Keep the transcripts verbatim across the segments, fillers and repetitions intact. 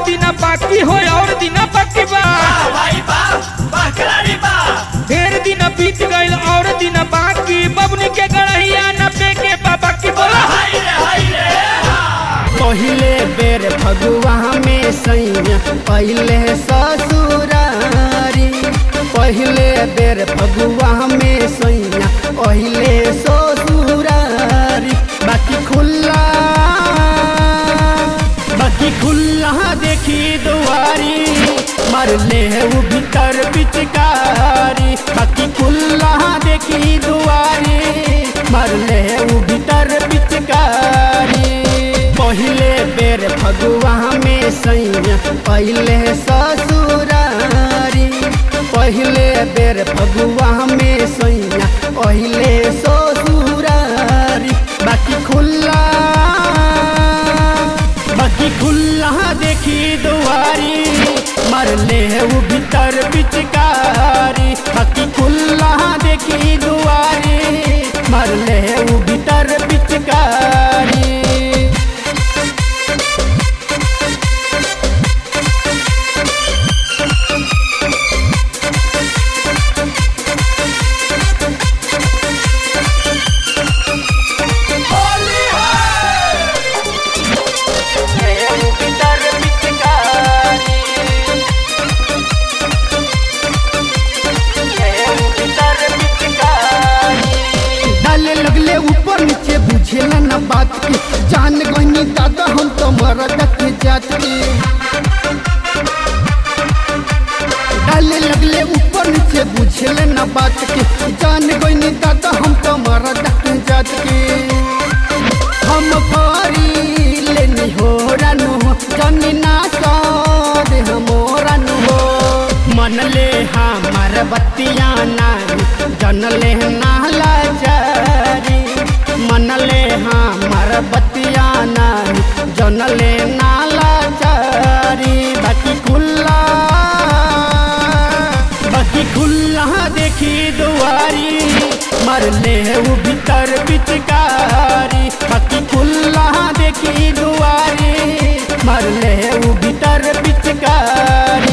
दिन बाकी हो और दिन बाकी बा ढेर दिन बीत गईल और दिन बाकी बबनी के गड़हिया न पेके बाबा की बोला पहले बेर फगुआ में सैया पहले ससुरारी पहले बेर फगुआ में सैया पहले ससुरारी बाकी खुला बाकी खुला देखी दुआरी मर ले वो भीतर पिचकारी बाकी खुला देखी दुआरी मर ले वो भीतर पिचकारी पहले बेर फगुआ में सैया पहले ससुरारी पहले बेर फगुआ में सैया पहले ससुरारी बाकी खुला बाकी खुला देखी दुआरी मर ले वो भीतर पिचकारी बाकी खुला देखी दुआरी मर ले वो भीतर पिचकारी बुझेला न बात के जान गई दादा हम तो मरद के जात के डाले लगले ऊपर नीचे बुझेला न बात के जान गई दादा हम तो मरद के जात के हम भारी लेनी हो रानो जानी ना साद हमोरा नु हो मन ले हमार बत्तियां ना जन ले नाला जारी मन ले हमार बतिया नानी जन ले नाला चारी बाकी खुला बाकी खुला देखी दुआरी मर ले वो भीतर पिचकारी बाकी खुला देखी दुआरी मर ले वो भीतर पिचकारी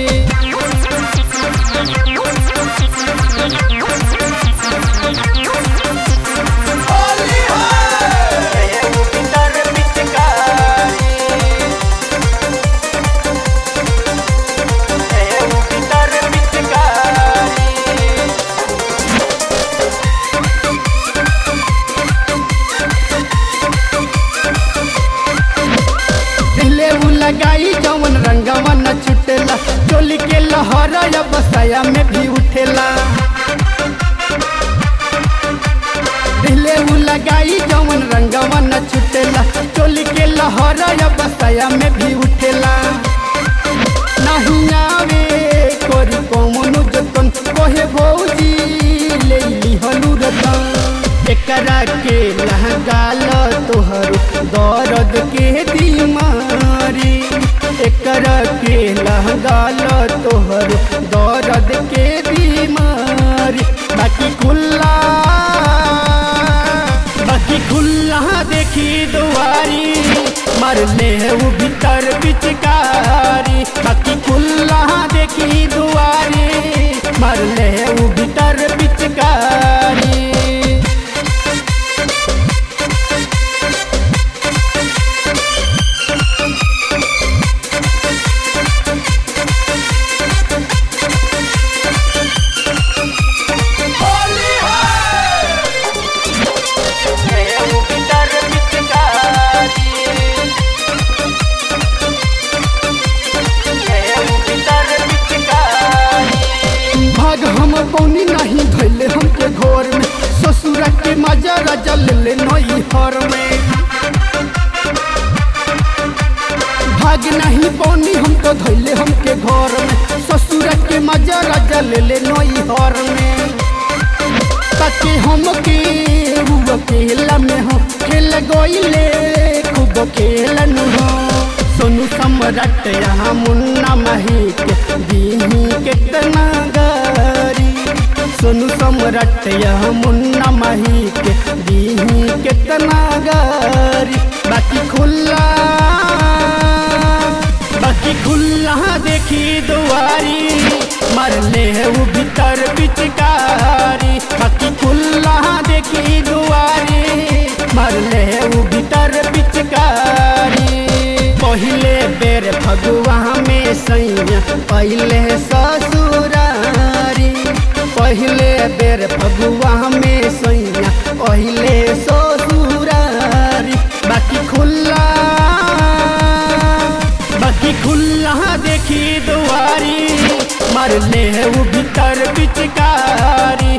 लगाई जवन रंगवा न छुटेला चोली के लहरा या बसाया में भी उठेला दिले वो लगाई जवन रंगवा न छुटेला चोली के लहरा या बसाया में भी उठेला नहीं आवे कोरी कौनो जतन कोहे भौजी ले ली हलू रतन एकरा के लहगाल तोहर दर्द के बीमारी एकरा के लहगाल तोहर दर्द के बीमारी बाकी खुला बाकी खुला देखी दुआरी मर ले वो भीतर पिचकारी बाकी खुला देखी दुआरी मर ले वो भीतर पिचकारी पौनी नहीं धैले हमके घर में ससुर के मजा राजा ले नई हर में भाग नहीं पौनी हम तो धैले हमके घर में ससुर के मजा राजा ले नई हर में ताकि हमके अकेला में हो खेल गईले खूब खेलन हो सोनू सम्राट यहाँ मुन्ना माही के दीही कितना गारी सोनू सम्राट यहाँ मुन्ना माही के दीही कितना गारी बाकी खुला बाकी खुला देखी दुआरी मरले है वो भीतर पिचकारी। बाकी खुला देखी दुआरी मरले है वो भीतर पिचकारी। पहले बेर फगुआ में सैया पहले ससुरारी। पहले बेर फगुआ में सैया पहले ससुरारी। बाकी खुला बाकी खुला देखी दुआरी मरले है वो भीतर पिचकारी।